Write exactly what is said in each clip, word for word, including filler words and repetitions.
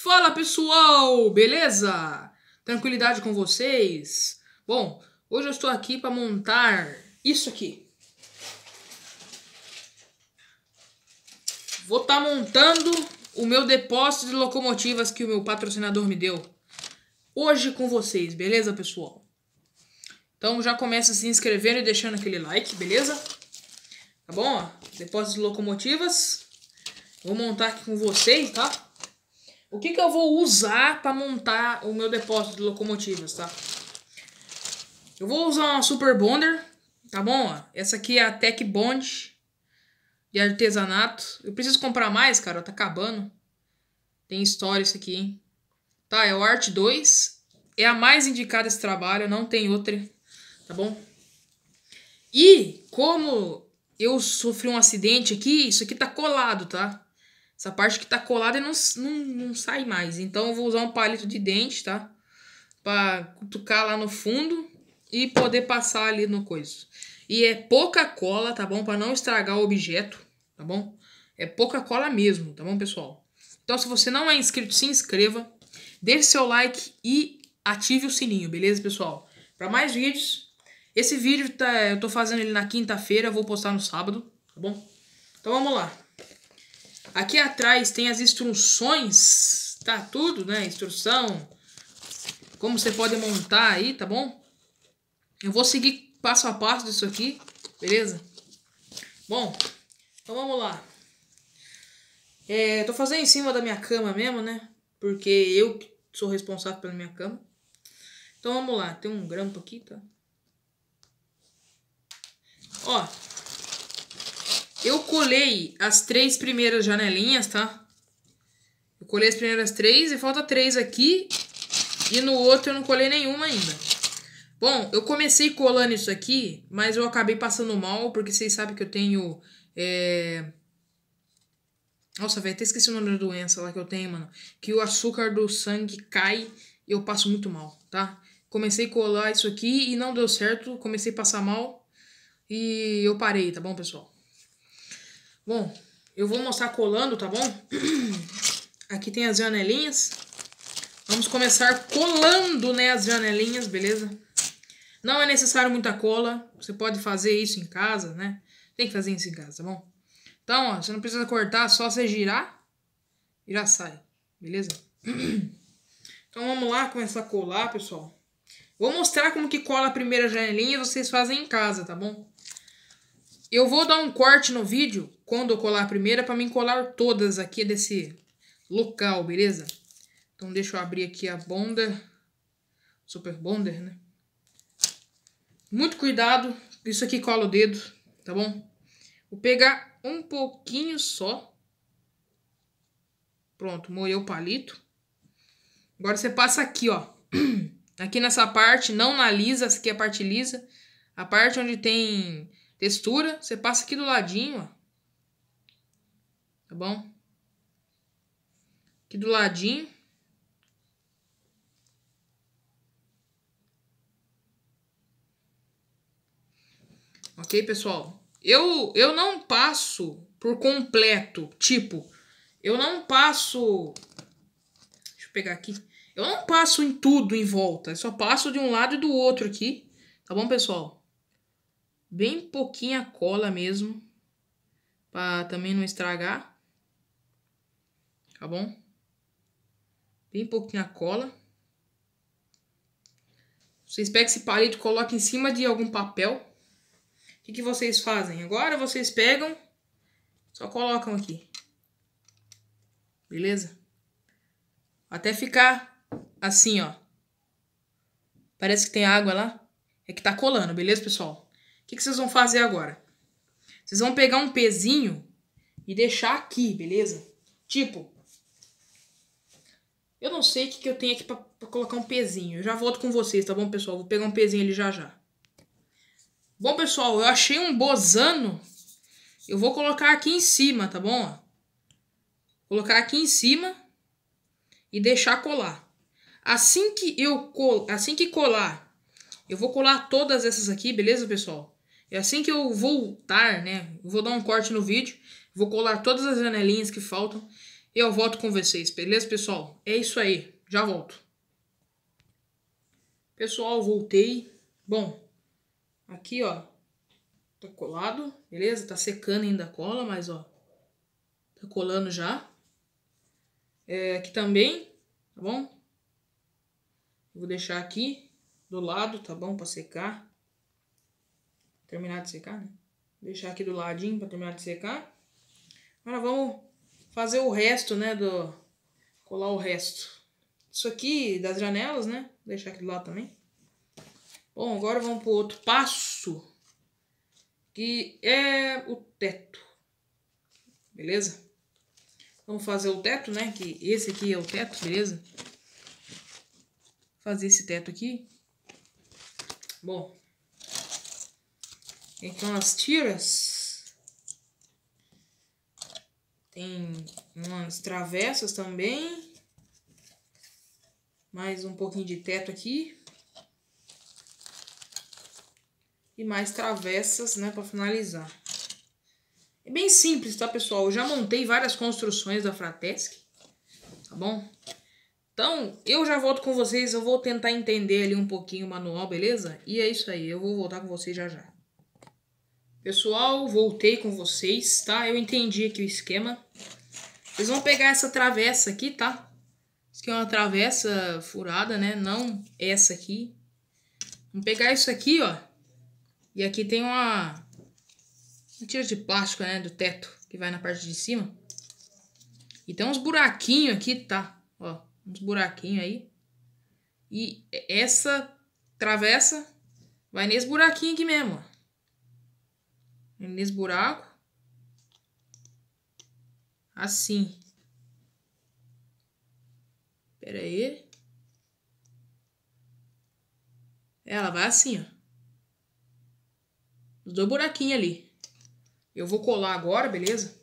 Fala pessoal, beleza? Tranquilidade com vocês? Bom, hoje eu estou aqui para montar isso aqui. Vou estar montando o meu depósito de locomotivas que o meu patrocinador me deu. Hoje com vocês, beleza pessoal? Então já começa se inscrevendo e deixando aquele like, beleza? Tá bom? Ó, depósito de locomotivas. Vou montar aqui com vocês, tá? O que que eu vou usar para montar o meu depósito de locomotivas, tá? Eu vou usar uma Super Bonder, tá bom? Ó, essa aqui é a Tech Bond de artesanato. Eu preciso comprar mais, cara, tá acabando. Tem história isso aqui, hein? Tá, é o Art dois. É a mais indicada esse trabalho, não tem outra, tá bom? E como eu sofri um acidente aqui, isso aqui tá colado, tá? Essa parte que tá colada não, não, não sai mais. Então eu vou usar um palito de dente, tá? Pra cutucar lá no fundo e poder passar ali no coisa. E é pouca cola, tá bom? Pra não estragar o objeto, tá bom? É pouca cola mesmo, tá bom, pessoal? Então se você não é inscrito, se inscreva. Deixe seu like e ative o sininho, beleza, pessoal? Pra mais vídeos. Esse vídeo tá, eu tô fazendo ele na quinta-feira, vou postar no sábado, tá bom? Então vamos lá. Aqui atrás tem as instruções, tá tudo, né? Instrução, como você pode montar aí, tá bom? Eu vou seguir passo a passo disso aqui, beleza? Bom, então vamos lá. É, tô fazendo em cima da minha cama mesmo, né? Porque eu sou responsável pela minha cama. Então vamos lá, tem um grampo aqui, tá? Ó. Eu colei as três primeiras janelinhas, tá? Eu colei as primeiras três e falta três aqui. E no outro eu não colei nenhuma ainda. Bom, eu comecei colando isso aqui, mas eu acabei passando mal, porque vocês sabem que eu tenho... É... Nossa, velho, até esqueci o nome da doença lá que eu tenho, mano. Que o açúcar do sangue cai e eu passo muito mal, tá? Comecei a colar isso aqui e não deu certo. Comecei a passar mal e eu parei, tá bom, pessoal? Bom, eu vou mostrar colando, tá bom? Aqui tem as janelinhas. Vamos começar colando, né, as janelinhas, beleza? Não é necessário muita cola. Você pode fazer isso em casa, né? Tem que fazer isso em casa, tá bom? Então, ó, você não precisa cortar, só você girar e já sai, beleza? Então vamos lá começar a colar, pessoal. Vou mostrar como que cola a primeira janelinha e vocês fazem em casa, tá bom? Eu vou dar um corte no vídeo quando eu colar a primeira para mim colar todas aqui desse local, beleza? Então deixa eu abrir aqui a Bonder, Super Bonder, né? Muito cuidado, isso aqui cola o dedo, tá bom? Vou pegar um pouquinho só. Pronto, molhei o palito. Agora você passa aqui, ó. Aqui nessa parte, não na lisa, essa aqui é a parte lisa. A parte onde tem... textura, você passa aqui do ladinho, ó. Tá bom? Aqui do ladinho. Ok, pessoal? Eu, eu não passo por completo. Tipo, eu não passo... Deixa eu pegar aqui. Eu não passo em tudo em volta. Eu só passo de um lado e do outro aqui. Tá bom, pessoal? Bem pouquinha cola mesmo. Pra também não estragar. Tá bom? Bem pouquinha cola. Vocês pegam esse palito e colocam em cima de algum papel. O que, que vocês fazem? Agora vocês pegam, só colocam aqui. Beleza? Até ficar assim, ó. Parece que tem água lá. É que tá colando, beleza, pessoal? O que, que vocês vão fazer agora? Vocês vão pegar um pezinho e deixar aqui, beleza? Tipo... Eu não sei o que, que eu tenho aqui pra, pra colocar um pezinho. Eu já volto com vocês, tá bom, pessoal? Vou pegar um pezinho ali já já. Bom, pessoal, eu achei um bozano. Eu vou colocar aqui em cima, tá bom? Colocar aqui em cima e deixar colar. Assim que eu col... assim que colar, eu vou colar todas essas aqui, beleza, pessoal? E assim que eu voltar, né? Eu vou dar um corte no vídeo. Vou colar todas as janelinhas que faltam. Eu volto com vocês, beleza, pessoal? É isso aí, já volto. Pessoal, voltei. Bom, aqui, ó, tá colado, beleza? Tá secando ainda a cola, mas, ó, tá colando já. É, aqui também, tá bom? Vou deixar aqui do lado, tá bom? Pra secar. Terminar de secar, né? Vou deixar aqui do ladinho pra terminar de secar. Agora vamos fazer o resto, né? Do... Colar o resto. Isso aqui das janelas, né? Vou deixar aqui do lado também. Bom, agora vamos pro outro passo. Que é o teto. Beleza? Vamos fazer o teto, né? Que esse aqui é o teto, beleza? Fazer esse teto aqui. Bom. Tem aqui umas tiras. Tem umas travessas também. Mais um pouquinho de teto aqui. E mais travessas, né? Pra finalizar. É bem simples, tá, pessoal? Eu já montei várias construções da Fratesc. Tá bom? Então, eu já volto com vocês. Eu vou tentar entender ali um pouquinho o manual, beleza? E é isso aí. Eu vou voltar com vocês já já. Pessoal, voltei com vocês, tá? Eu entendi aqui o esquema. Vocês vão pegar essa travessa aqui, tá? Isso aqui é uma travessa furada, né? Não essa aqui. Vamos pegar isso aqui, ó. E aqui tem uma... uma tira de plástico, né? Do teto, que vai na parte de cima. E tem uns buraquinhos aqui, tá? Ó, uns buraquinhos aí. E essa travessa vai nesse buraquinho aqui mesmo, ó. Nesse buraco. Assim. Pera aí. Ela vai assim, ó. Os dois buraquinhos ali. Eu vou colar agora, beleza?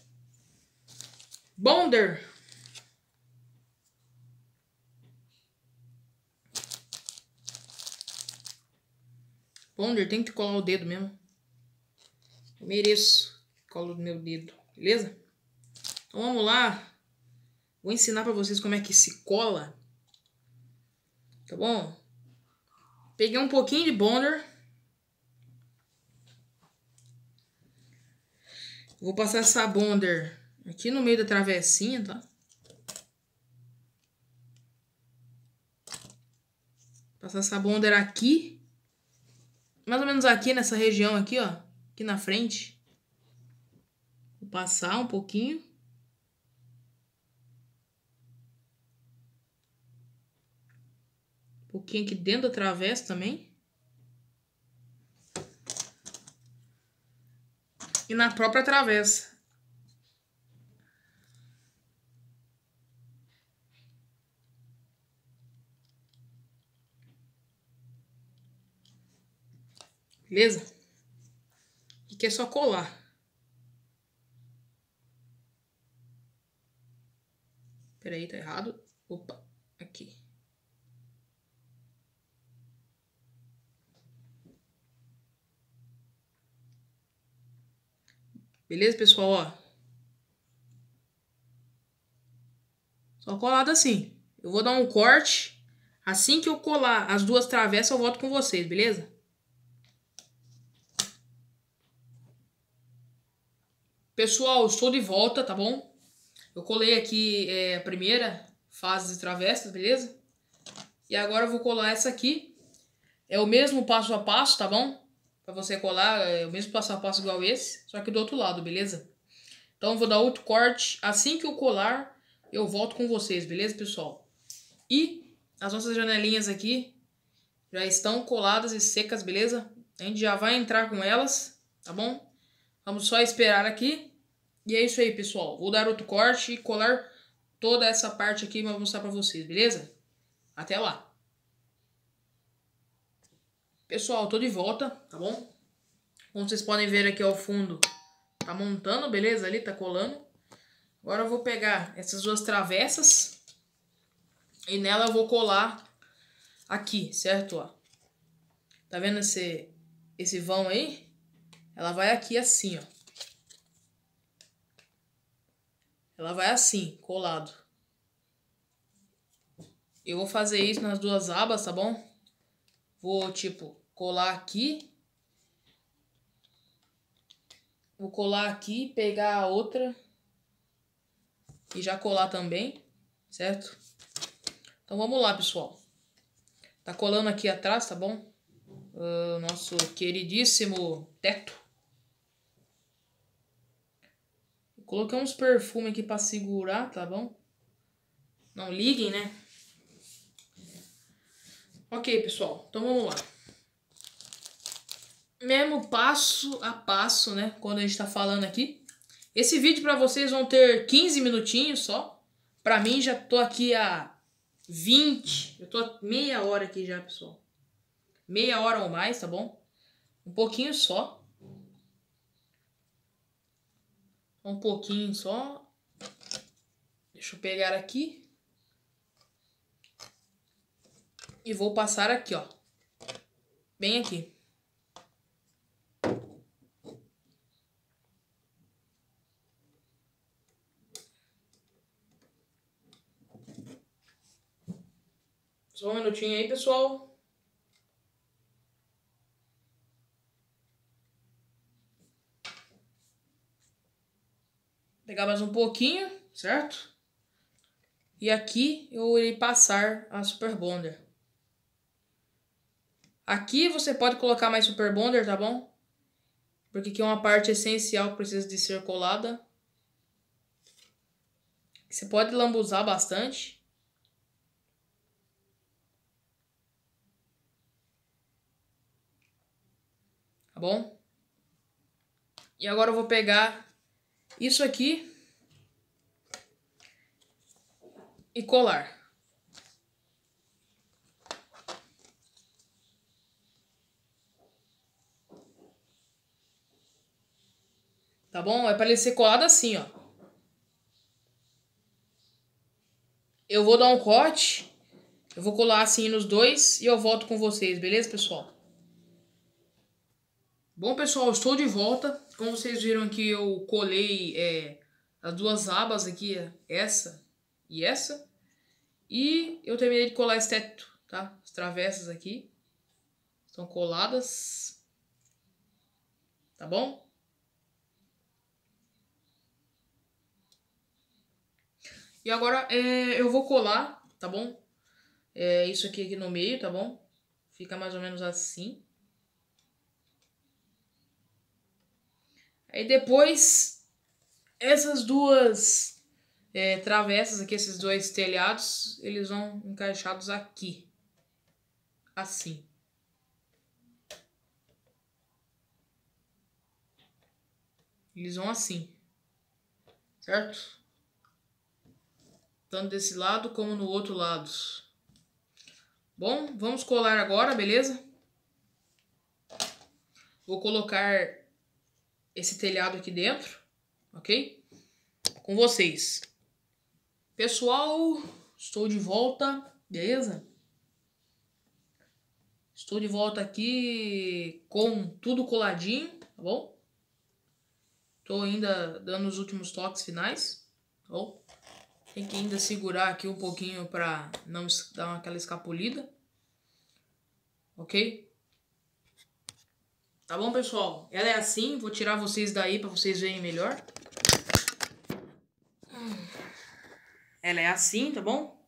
Bonder. Bonder, tem que colar o dedo mesmo. Eu mereço. Colo do meu dedo, beleza? Então vamos lá. Vou ensinar pra vocês como é que se cola. Tá bom? Peguei um pouquinho de Bonder. Vou passar essa Bonder aqui no meio da travessinha, tá? Passar essa Bonder aqui. Mais ou menos aqui nessa região aqui, ó. Aqui na frente. Vou passar um pouquinho. Um pouquinho aqui dentro da travessa também. E na própria travessa. Beleza? Aqui é só colar. Pera aí, tá errado. Opa, aqui. Beleza, pessoal? Ó. Só colado assim. Eu vou dar um corte. Assim que eu colar as duas travessas, eu volto com vocês, beleza? Pessoal, estou de volta, tá bom? Eu colei aqui é, a primeira fase de travessas, beleza? E agora eu vou colar essa aqui. É o mesmo passo a passo, tá bom? Pra você colar, é o mesmo passo a passo igual esse, só que do outro lado, beleza? Então eu vou dar outro corte. Assim que eu colar, eu volto com vocês, beleza, pessoal? E as nossas janelinhas aqui já estão coladas e secas, beleza? A gente já vai entrar com elas, tá bom? Vamos só esperar aqui. E é isso aí, pessoal. Vou dar outro corte e colar toda essa parte aqui para mostrar para vocês, beleza? Até lá. Pessoal, tô de volta, tá bom? Como vocês podem ver aqui ao fundo, tá montando, beleza? Ali tá colando. Agora eu vou pegar essas duas travessas e nela eu vou colar aqui, certo? Ó. Tá vendo esse, esse vão aí? Ela vai aqui assim, ó. ela vai assim, colado. Eu vou fazer isso nas duas abas, tá bom? Vou, tipo, colar aqui. Vou colar aqui, pegar a outra e já colar também, certo? Então vamos lá, pessoal. Tá colando aqui atrás, tá bom? O nosso queridíssimo teto. Coloquei uns perfumes aqui pra segurar, tá bom? Não liguem, né? Ok, pessoal. Então vamos lá. Mesmo passo a passo, né? Quando a gente tá falando aqui. Esse vídeo pra vocês vão ter quinze minutinhos só. Pra mim já tô aqui há vinte. Eu tô há meia hora aqui já, pessoal. Meia hora ou mais, tá bom? Um pouquinho só. Um pouquinho só. Deixa eu pegar aqui. E vou passar aqui, ó. Bem aqui. Só um minutinho aí, pessoal. Pegar mais um pouquinho, certo? E aqui eu irei passar a Super Bonder. Aqui você pode colocar mais Super Bonder, tá bom? Porque aqui é uma parte essencial que precisa de ser colada. Você pode lambuzar bastante. Tá bom? E agora eu vou pegar isso aqui e colar. Tá bom? É para ele ser colado assim, ó. Eu vou dar um corte. Eu vou colar assim nos dois e eu volto com vocês, beleza, pessoal? Bom, pessoal, estou de volta. Como vocês viram aqui, eu colei é, as duas abas aqui, essa e essa. E eu terminei de colar esse teto, tá? As travessas aqui estão coladas. Tá bom? E agora é, eu vou colar, tá bom? É, isso aqui, aqui no meio, tá bom? Fica mais ou menos assim. Aí depois, essas duas é, travessas aqui, esses dois telhados, eles vão encaixados aqui. Assim. Eles vão assim. Certo? Tanto desse lado como no outro lado. Bom, vamos colar agora, beleza? Vou colocar esse telhado aqui dentro, ok? Com vocês. Pessoal, estou de volta, beleza? Estou de volta aqui com tudo coladinho, tá bom? Estou ainda dando os últimos toques finais, tá bom? Tem que ainda segurar aqui um pouquinho para não dar aquela escapulida, ok? Tá bom, pessoal? Ela é assim, vou tirar vocês daí para vocês verem melhor. Ela é assim, tá bom?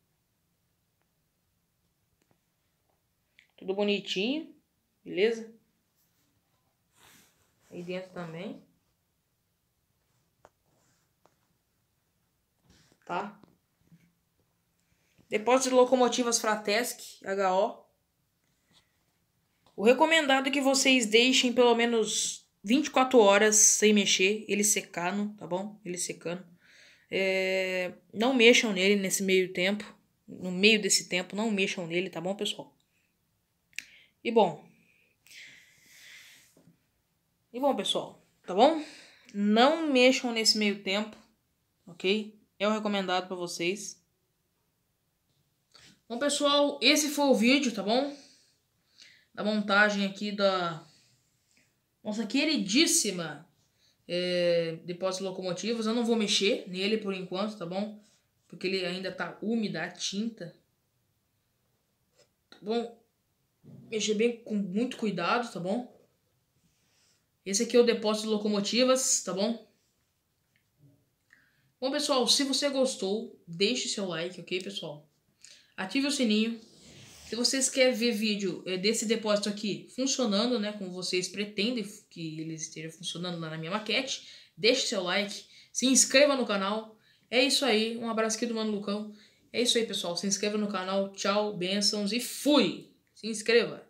Tudo bonitinho, beleza? Aí dentro também. Tá? Depósito de locomotivas Fratesc, H O. O recomendado é que vocês deixem pelo menos vinte e quatro horas sem mexer, ele secando, tá bom? Ele secando. É, não mexam nele nesse meio tempo. No meio desse tempo, não mexam nele, tá bom, pessoal? E bom. E bom, pessoal, tá bom? Não mexam nesse meio tempo, ok? É o recomendado pra vocês. Bom, pessoal, esse foi o vídeo, tá bom? Da montagem aqui da nossa queridíssima é, depósito de locomotivas. Eu não vou mexer nele por enquanto, tá bom? Porque ele ainda tá úmida, a tinta. Tá bom? Mexer bem com muito cuidado, tá bom? Esse aqui é o depósito de locomotivas, tá bom? Bom, pessoal, se você gostou, deixe seu like, ok, pessoal? Ative o sininho. Se vocês querem ver vídeo desse depósito aqui funcionando, né, como vocês pretendem que ele esteja funcionando lá na minha maquete, deixe seu like, se inscreva no canal. É isso aí, um abraço aqui do Mano Lucão. É isso aí, pessoal, se inscreva no canal, tchau, bênçãos e fui! Se inscreva!